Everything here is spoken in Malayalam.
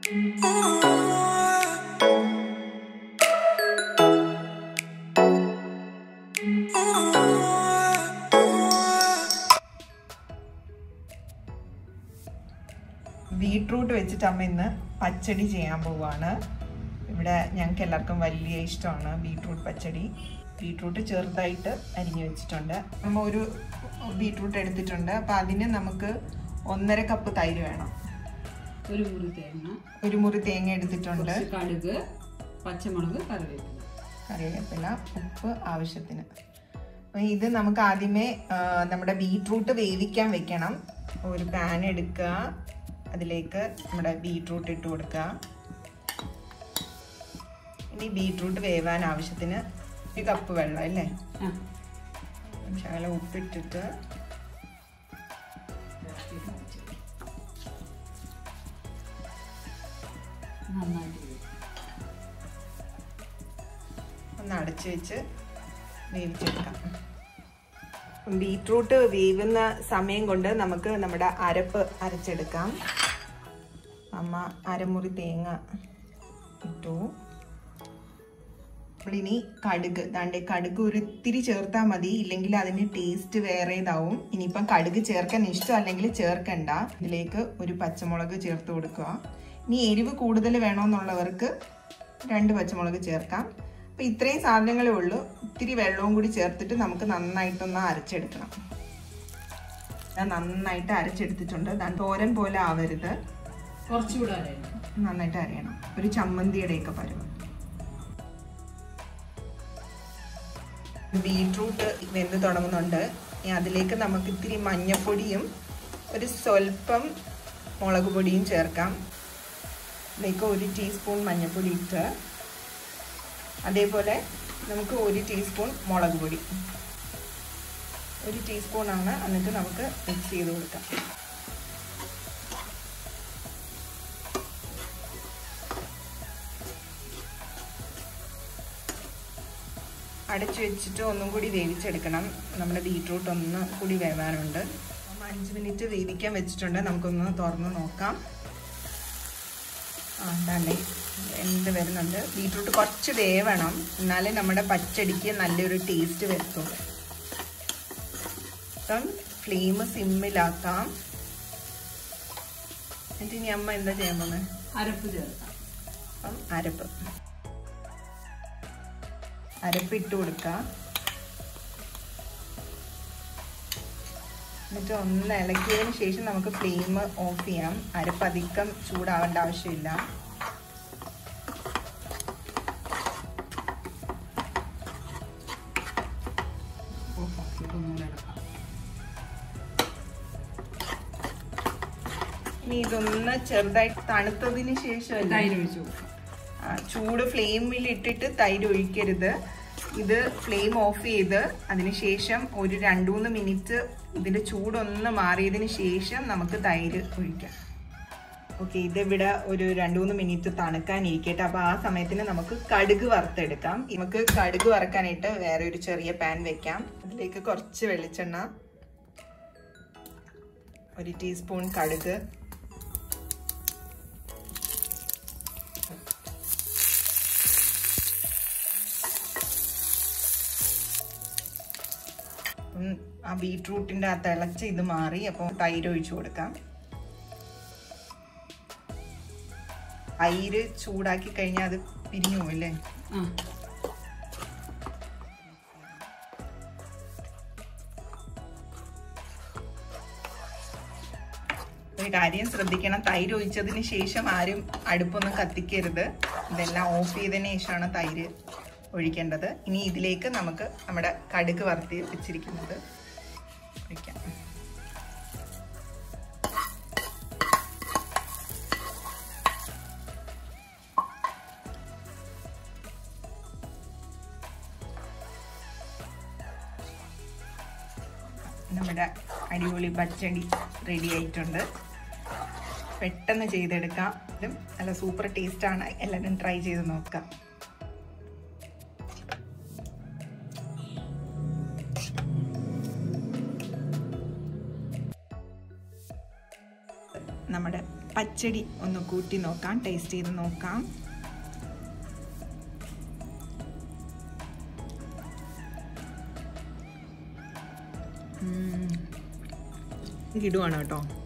ബീട്രൂട്ട് വെച്ചിട്ട് അമ്മ ഇന്ന് പച്ചടി ചെയ്യാൻ പോവാണ്. ഇവിടെ ഞങ്ങൾക്ക് എല്ലാവർക്കും വലിയ ഇഷ്ടമാണ് ബീട്രൂട്ട് പച്ചടി. ബീട്രൂട്ട് ചെറുതായിട്ട് അരിഞ്ഞു വെച്ചിട്ടുണ്ട്. നമ്മൾ ഒരു ബീട്രൂട്ട് എടുത്തിട്ടുണ്ട്. അപ്പം അതിന് നമുക്ക് 1.5 കപ്പ് തൈര് വേണം. ഒരു മുറി തേങ്ങ എടുത്തിട്ടുണ്ട്. കടുക്, പച്ചമുളക്, കറിവേപ്പില, ഉപ്പ് ആവശ്യത്തിന്. അപ്പം ഇത് നമുക്ക് ആദ്യമേ നമ്മുടെ ബീട്രൂട്ട് വേവിക്കാൻ വെക്കണം. ഒരു പാൻ എടുക്കുക, അതിലേക്ക് നമ്മുടെ ബീട്രൂട്ട് ഇട്ട് കൊടുക്കുക. ഇനി ബീട്രൂട്ട് വേവാൻ ആവശ്യത്തിന് 1 കപ്പ് വെള്ളം അല്ലേ, ശകലം ഉപ്പിട്ടിട്ട് ഒന്ന് അടച്ചു വെച്ച് വേവിച്ചെടുക്കാം. ബീട്രൂട്ട് വേവുന്ന സമയം കൊണ്ട് നമുക്ക് നമ്മുടെ അരപ്പ് അരച്ചെടുക്കാം. അമ്മ അരമുറി തേങ്ങ ഇട്ടു. ഇനി കടുക്, ദാണ്ടെ കടുക് ഒരിത്തിരി ചേർത്താൽ മതി, ഇല്ലെങ്കിൽ അതിന് ടേസ്റ്റ് വേറെ ഇതാവും. ഇനിയിപ്പം കടുക് ചേർക്കാൻ ഇഷ്ടം അല്ലെങ്കിൽ ചേർക്കണ്ട. ഇതിലേക്ക് ഒരു പച്ചമുളക് ചേർത്ത് കൊടുക്കുക. ഇനി എരിവ് കൂടുതൽ വേണമെന്നുള്ളവർക്ക് 2 പച്ചമുളക് ചേർക്കാം. അപ്പം ഇത്രയും സാധനങ്ങളേ ഉള്ളൂ. ഇത്തിരി വെള്ളവും കൂടി ചേർത്തിട്ട് നമുക്ക് നന്നായിട്ടൊന്ന് അരച്ചെടുക്കണം. ഞാൻ നന്നായിട്ട് അരച്ചെടുത്തിട്ടുണ്ട്. തോരൻ പോലെ ആവരുത്, കുറച്ചുകൂടെ നന്നായിട്ട് അരയണം. ഒരു ചമ്മന്തിയുടെയൊക്കെ പരുവം. ബീട്രൂട്ട് വെന്ത് തുടങ്ങുന്നുണ്ട്. അതിലേക്ക് നമുക്ക് ഇത്തിരി മഞ്ഞൾപ്പൊടിയും ഒരു സ്വല്പം മുളക് പൊടിയും ചേർക്കാം. ഇതിലേക്ക് 1 ടീസ്പൂൺ മഞ്ഞൾപ്പൊടി ഇട്ട്, അതേപോലെ നമുക്ക് 1 ടീസ്പൂൺ മുളക് പൊടി, 1 ടീസ്പൂണാണ്. എന്നിട്ട് നമുക്ക് മിക്സ് ചെയ്ത് കൊടുക്കാം. അടച്ചു വെച്ചിട്ട് ഒന്നും കൂടി വേവിച്ചെടുക്കണം. നമ്മുടെ ബീട്രൂട്ട് ഒന്നും കൂടി വേവാനുണ്ട്. 5 മിനിറ്റ് വേവിക്കാൻ വെച്ചിട്ടുണ്ട്. നമുക്കൊന്ന് തുറന്ന് നോക്കാം. തന്നെ എന്ത് വരുന്നുണ്ട്. ബീട്രൂട്ട് കുറച്ച് വേവണം, എന്നാലേ നമ്മുടെ പച്ചടിക്ക് നല്ലൊരു ടേസ്റ്റ് വരത്തുള്ളൂ. അപ്പം ഫ്ലെയിം സിമ്മിലാക്കാം. എന്നിട്ട് ഇനി അമ്മ എന്താ ചെയ്യാൻ പോകുന്നത്? അരപ്പ് ചേർക്കാം. അപ്പം അരപ്പ് ഇട്ട് കൊടുക്കാം. എന്നിട്ട് ഒന്ന് ഇളക്കിയതിന് ശേഷം നമുക്ക് ഫ്ലെയിം ഓഫ് ചെയ്യാം. അരപ്പ് അധികം ചൂടാവേണ്ട ആവശ്യമില്ല. ഇനി ഇതൊന്ന് ചെറുതായിട്ട് തണുത്തതിന് ശേഷം തൈര് ഒഴിച്ചു. ചൂട് ഫ്ലെയിമിൽ ഇട്ടിട്ട് തൈര് ഒഴിക്കരുത്. ഇത് ഫ്ലെയിം ഓഫ് ചെയ്ത് അതിനുശേഷം ഒരു 2-3 മിനിറ്റ് ഇതിൻ്റെ ചൂടൊന്ന് മാറിയതിന് ശേഷം നമുക്ക് തൈര് ഒഴിക്കാം. ഓക്കെ, ഇതിവിടെ ഒരു 2-3 മിനിറ്റ് തണുക്കാനിരിക്കട്ടെ. അപ്പോൾ ആ സമയത്തിന് നമുക്ക് കടുക് വറുത്തെടുക്കാം. നമുക്ക് കടുക് വറുക്കാനായിട്ട് വേറെ ഒരു ചെറിയ പാൻ വെക്കാം. അതിലേക്ക് കുറച്ച് വെളിച്ചെണ്ണ, 1 ടീസ്പൂൺ കടുക്, ആ ബീട്രൂട്ടിൻ്റെ ആ തിളച്ച് ഇത് മാറി. അപ്പോൾ തൈര് ഒഴിച്ചു കൊടുക്കാം. തൈര് ചൂടാക്കി കഴിഞ്ഞാൽ അത് പിരിഞ്ഞു പോവില്ലേ? ഒരു കാര്യം ശ്രദ്ധിക്കണം, തൈര് ഒഴിച്ചതിന് ശേഷം ആരും അടുപ്പൊന്നും കത്തിക്കരുത്. ഇതെല്ലാം ഓഫ് ചെയ്തതിന് ശേഷമാണ് തൈര് ഒഴിക്കേണ്ടത്. ഇനി ഇതിലേക്ക് നമുക്ക് നമ്മുടെ കടുക് വറുത്തി വെച്ചിരിക്കുന്നത് ഒഴിക്കാം. നമ്മുടെ അടിപൊളി പച്ചടി റെഡി ആയിട്ടുണ്ട്. പെട്ടെന്ന് ചെയ്തെടുക്കാം. ഇതും നല്ല സൂപ്പർ ടേസ്റ്റാണ്. എല്ലാവരും ട്രൈ ചെയ്ത് നോക്കാം. നമ്മുടെ പച്ചടി ഒന്ന് കൂട്ടി നോക്കാം, ടേസ്റ്റ് ചെയ്ത് നോക്കാം. ഇടുവാണ് കേട്ടോ.